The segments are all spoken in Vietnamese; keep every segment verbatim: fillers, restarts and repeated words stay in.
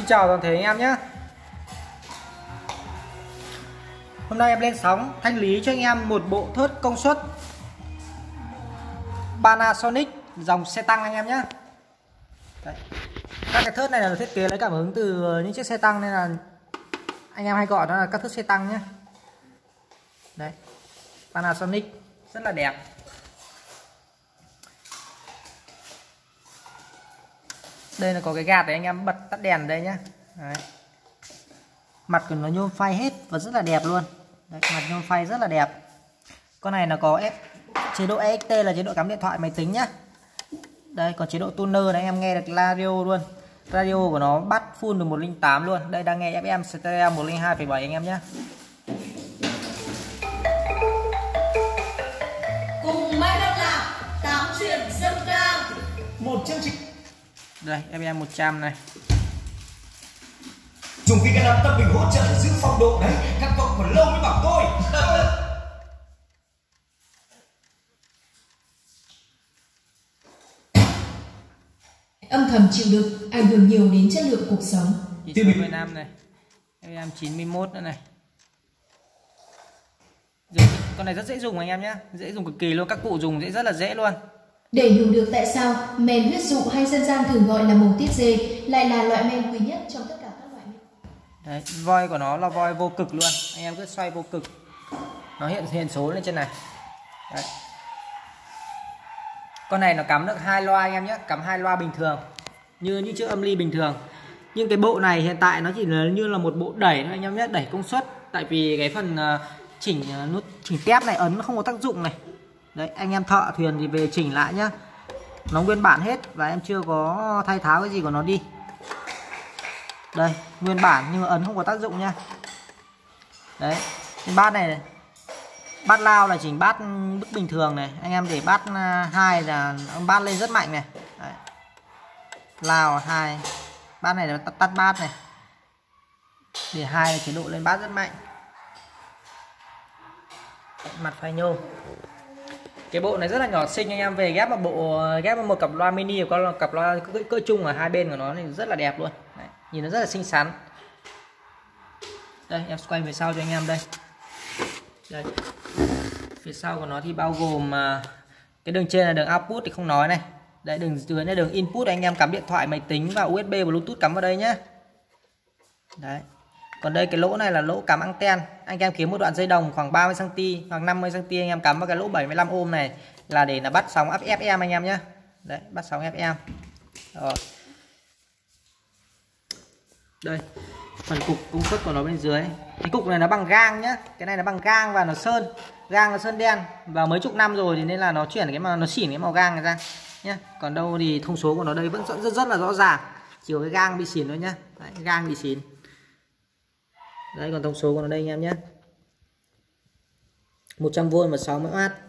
chào toàn thể anh em nhé. Hôm nay em lên sóng thanh lý cho anh em một bộ thớt công suất Panasonic dòng xe tăng anh em nhé. Đấy. Các cái thớt này là thiết kế lấy cảm hứng từ những chiếc xe tăng nên là anh em hay gọi nó là các thớt xe tăng nhé. Đấy, Panasonic rất là đẹp. Đây là có cái gạt để anh em bật tắt đèn đây nhé. Đấy. Mặt của nó nhôm phay hết và rất là đẹp luôn. Đấy, mặt nhôm phay rất là đẹp. Con này nó có F, chế độ e ích tê là chế độ cắm điện thoại máy tính nhá. Đây còn chế độ tuner này anh em nghe được radio luôn. Radio của nó bắt full được một không tám luôn. Đây đang nghe ép em stereo một không hai phẩy bảy anh em nhé. Cùng Mai Văn Lạc tám chuyện dân ca. Một chương trình. Đây ép em một trăm này. Dùng vì cái nắm tâm mình hỗ trợ giữ phong độ đấy. Các cậu còn lâu mới bảo tôi. Âm thầm chịu đựng ảnh hưởng nhiều đến chất lượng cuộc sống. Chỉ số mười lăm này. ép em chín mươi mốt nữa này. Dùng, con này rất dễ dùng anh em nhé. Dễ dùng cực kỳ luôn. Các cụ dùng dễ rất là dễ luôn. Để hiểu được tại sao men huyết dụ hay dân gian thường gọi là màu tiết dê lại là loại men quý nhất trong tất cả các loại men. Đấy, voi của nó là voi vô cực luôn. Anh em cứ xoay vô cực. Nó hiện hiện số lên trên này. Đấy. Con này nó cắm được hai loa anh em nhé, cắm hai loa bình thường. Như những chiếc âm ly bình thường. Nhưng cái bộ này hiện tại nó chỉ là như là một bộ đẩy thôi anh em nhé, đẩy công suất. Tại vì cái phần uh, chỉnh uh, nút chỉnh tép này ấn nó không có tác dụng này. Đấy, anh em thợ thuyền thì về chỉnh lại nhá. Nó nguyên bản hết và em chưa có thay tháo cái gì của nó đi. Đây, nguyên bản nhưng mà ấn không có tác dụng nha. Đấy, cái bát này, này. Bát lao là chỉnh bát mức bình thường này. Anh em để bát hai là ông bát lên rất mạnh này. Đấy. Lao hai. Bát này là tắt, tắt bát này. Để hai là chế độ lên bát rất mạnh. Mặt phay nhôm. Cái bộ này rất là nhỏ xinh anh em, về ghép một bộ ghép một cặp loa mini có là cặp loa cỡ, cỡ chung ở hai bên của nó thì rất là đẹp luôn. Đấy, nhìn nó rất là xinh xắn. Đây em quay về sau cho anh em đây. Đây. Phía sau của nó thì bao gồm cái đường trên là đường output thì không nói này. Đấy, đường dưới là đường input, anh em cắm điện thoại máy tính và u ét bê bluetooth cắm vào đây nhé. Đấy. Còn đây cái lỗ này là lỗ cắm anten. Anh em kiếm một đoạn dây đồng khoảng ba mươi xăng ti mét hoặc năm mươi xăng ti mét anh em cắm vào cái lỗ bảy mươi lăm ohm này là để là bắt sóng ép em anh em nhé. Đấy, bắt sóng ép em. Rồi. Đây, phần cục công suất của nó bên dưới. Cái cục này nó bằng gang nhá. Cái này nó bằng gang và nó sơn. Gang là sơn đen và mấy chục năm rồi thì nên là nó chuyển cái màu, nó xỉn cái màu gang này ra nhá. Còn đâu thì thông số của nó đây vẫn rất rất, rất là rõ ràng. Chỉ có cái gang bị xỉn thôi nhá. Đấy, gang bị xỉn. Đấy, còn thông số của nó đây anh em nhé. một trăm vôn và sáu mươi oát.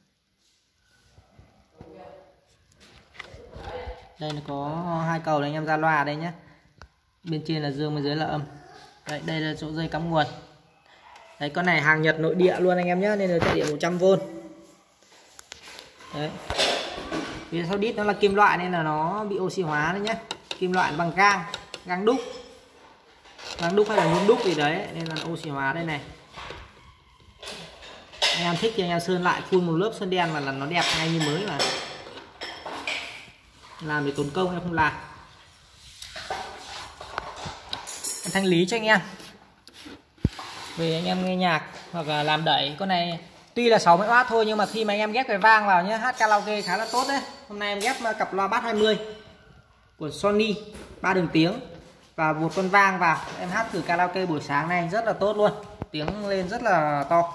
Đây nó có hai cầu này anh em ra loa đây nhé. Bên trên là dương, bên dưới là âm. Đấy, đây là chỗ dây cắm nguồn. Đấy, con này hàng Nhật nội địa luôn anh em nhé, nên là chạy điện một trăm vôn. Đấy. Vì sau đít nó là kim loại nên là nó bị oxy hóa đấy nhé. Kim loại bằng gang, gang đúc. Gang đúc hay là nhôm đúc gì đấy nên là oxy hóa đây này. Anh em thích thì anh em sơn lại, phun một lớp sơn đen mà là nó đẹp ngay như mới mà. Làm để tốn công em không làm. Em thanh lý cho anh em. Về anh em nghe nhạc hoặc là làm đẩy. Con này tuy là sáu mươi oát thôi nhưng mà khi mà anh em ghép cái vang vào nhé, hát karaoke khá là tốt đấy. Hôm nay em ghép cặp loa bass hai mươi của Sony ba đường tiếng và một con vang vào, em hát thử karaoke buổi sáng này rất là tốt luôn, tiếng lên rất là to.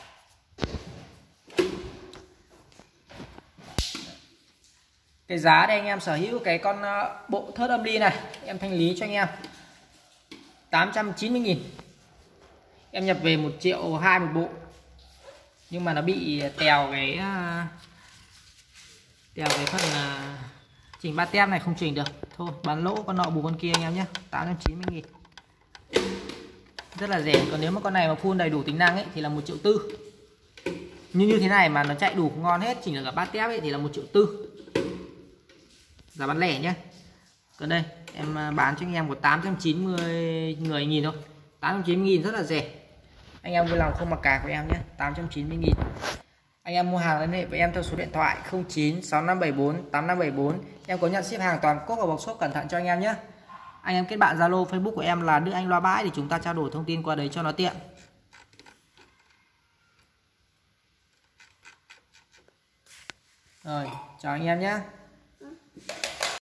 Cái giá đây anh em sở hữu cái con bộ thớt âm ly này em thanh lý cho anh em tám trăm chín mươi nghìn. Em nhập về một triệu hai một bộ nhưng mà nó bị tèo cái tèo cái phần chỉnh ba tem này không chỉnh được. Thôi bán lỗ con nọ bù con kia anh em nhé. Tám trăm chín mươi nghìn. Rất là rẻ. Còn nếu mà con này mà full đầy đủ tính năng ấy thì là một triệu tư. Như như thế này mà nó chạy đủ ngon hết, chỉnh được cả ba tép ấy thì là một triệu tư. Giá bán lẻ nhé. Còn đây em bán cho anh em của tám trăm chín mươi nghìn thôi, tám trăm chín mươi nghìn rất là rẻ. Anh em vui lòng không mặc cả của em nhé, tám trăm chín mươi nghìn. Anh em mua hàng liên hệ với em theo số điện thoại không chín sáu năm bảy bốn tám năm bảy bốn. Em có nhận ship hàng toàn quốc và bọc shop cẩn thận cho anh em nhé. Anh em kết bạn Zalo, Facebook của em là Đức Anh Loa Bãi để chúng ta trao đổi thông tin qua đấy cho nó tiện. Rồi, chào anh em nhé.